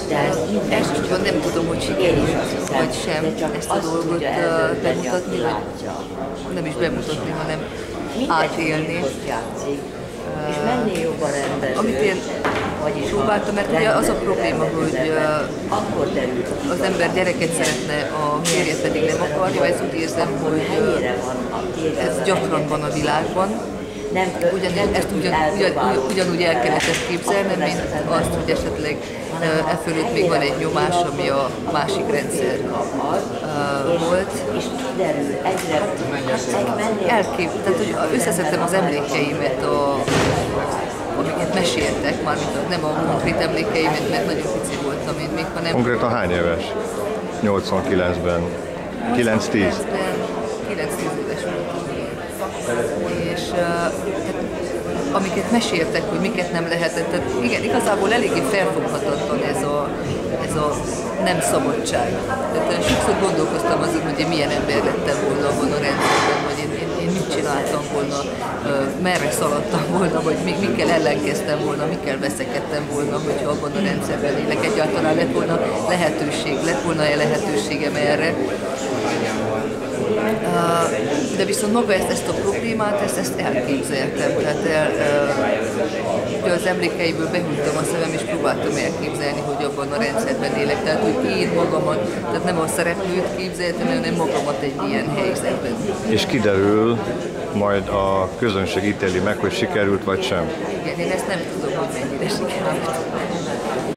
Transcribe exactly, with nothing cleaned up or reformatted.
Elsősorban nem tudom, hogy sikerül, vagy sem ezt a dolgot bemutatni, vagy nem is bemutatni, hanem átélni. És mennél jobban ember. Amit én próbáltam, mert ugye az a probléma, hogy az ember gyereket szeretne, a férje pedig nem akarja, ezt úgy érzem, hogy ez gyakran van a világban. Ugyan, ezt ugyan, ugyan, ugyanúgy el kellett ezt képzelnem, mint azt, hogy esetleg e fölött még van egy nyomás, ami a másik rendszer uh, volt. Elkép, tehát hogy összeszedtem az emlékeimet, a, amiket meséltek, mármint nem a konkrét emlékeimet, mert nagyon pici voltam én még, hanem... Konkrétan hány éves? nyolcvankilencben? kilenc-tíz? kilenc-tíz éves voltam. És uh, amiket meséltek, hogy miket nem lehetett, tehát igen, igazából eléggé felfoghatatlan ez a, ez a nem szabadság. Tehát sokszor gondolkoztam azon, hogy én milyen ember lettem volna abban a rendszerben, vagy én, én, én mit csináltam volna, uh, merre szaladtam volna, vagy mikkel ellenkeztem volna, mikkel veszekedtem volna, hogyha abban a rendszerben élek. Egyáltalán lett volna lehetőség, lett volna-e lehetőségem erre. De viszont maga ezt, ezt a problémát, ezt, ezt elképzeltem, tehát el, uh, az emlékeiből behúztam a szemem, és próbáltam elképzelni, hogy abban a rendszerben élek, tehát hogy én magamat, tehát nem a szereplőt képzeltem, hanem magamat egy ilyen helyzetben. És kiderül, majd a közönség ítéli meg, hogy sikerült vagy sem? Igen, én ezt nem tudom, hogy mennyire sikerült.